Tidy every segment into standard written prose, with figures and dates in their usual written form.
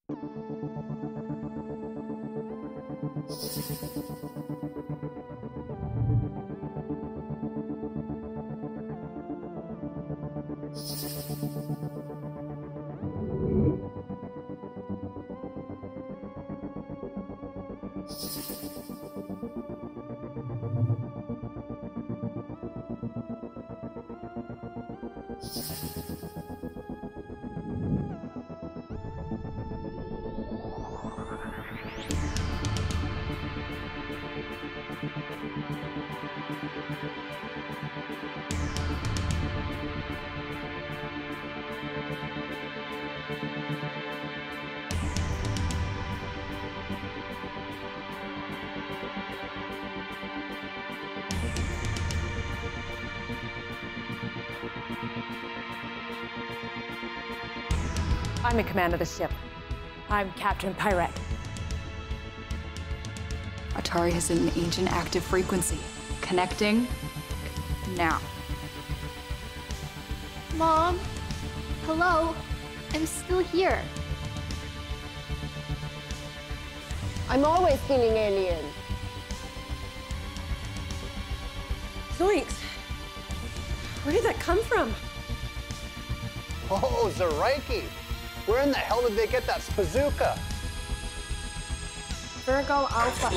I'm in command of the ship. I'm Captain Pirate. Atari has an ancient active frequency. Connecting now. Mom? Hello? I'm still here. I'm always feeling alien. Zoinks! Where did that come from? Oh, Zaraiki! Where in the hell did they get that spazooka? Virgo Alpha.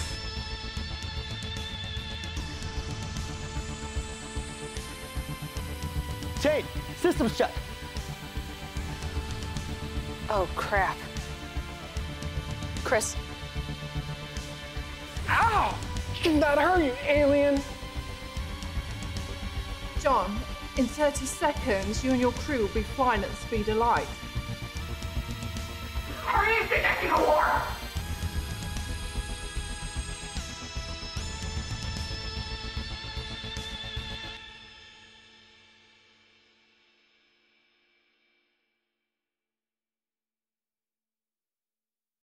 Tate, system's shut. Oh, crap. Chris. Ow! Did that hurt you, alien? John, in 30 seconds, you and your crew will be flying at the speed of light.